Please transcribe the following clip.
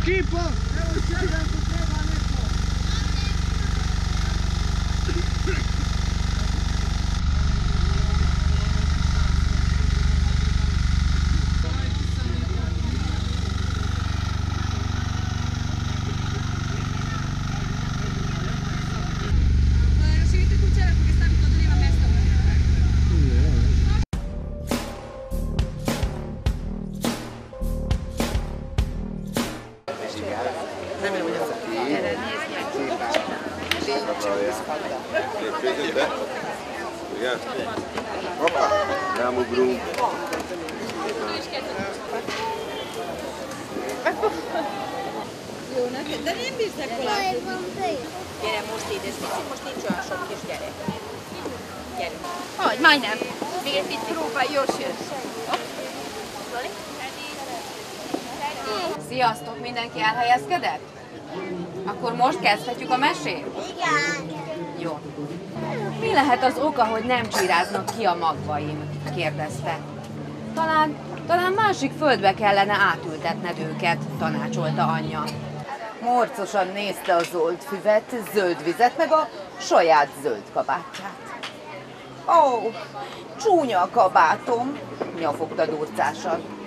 Hoppa, rámugrunk. Jó neked, de nem bíznek valamit. Gyere, most ide, most nincs olyan sok kis gyerek. Gyere. Hogy, majdnem. Még egy picit. Próbálj, Jós jössz. Sziasztok, mindenki elhelyezkedett? Akkor most kezdhetjük a mesét? Igen. Jó. Mi lehet az oka, hogy nem csíráznak ki a magvaim? Kérdezte. Talán másik földbe kellene átültetned őket, tanácsolta anyja. Morcosan nézte a zöld füvet, zöld vizet, meg a saját zöld kabátját. Ó, csúnya a kabátom, nyafogta durcásan.